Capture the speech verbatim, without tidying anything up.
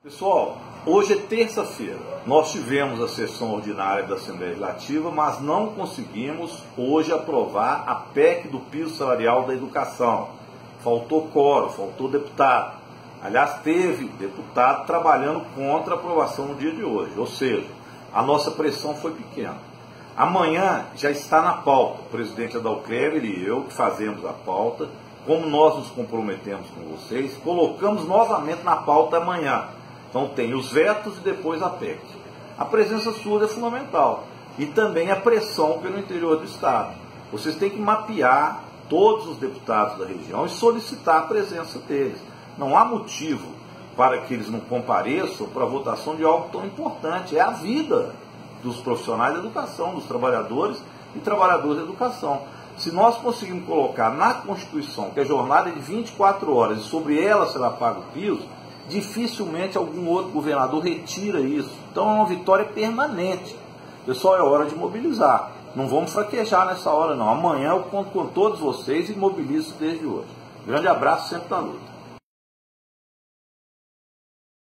Pessoal, hoje é terça-feira. Nós tivemos a sessão ordinária da Assembleia Legislativa, mas não conseguimos hoje aprovar a P E C do piso salarial da educação. Faltou quórum, faltou deputado. Aliás, teve deputado trabalhando contra a aprovação no dia de hoje. Ou seja, a nossa pressão foi pequena. Amanhã já está na pauta. O presidente Adalcrever e eu, que fazemos a pauta, como nós nos comprometemos com vocês, colocamos novamente na pauta amanhã. Então tem os vetos e depois a P E C. A presença sua é fundamental. E também a pressão pelo interior do Estado. Vocês têm que mapear todos os deputados da região e solicitar a presença deles. Não há motivo para que eles não compareçam para a votação de algo tão importante. É a vida dos profissionais da educação, dos trabalhadores e trabalhadoras da educação. Se nós conseguirmos colocar na Constituição que a jornada é de vinte e quatro horas e sobre ela será pago o piso, dificilmente algum outro governador retira isso. Então é uma vitória permanente. Pessoal, é hora de mobilizar. Não vamos fraquejar nessa hora não. Amanhã eu conto com todos vocês e mobilizo desde hoje. Grande abraço, sempre na luta.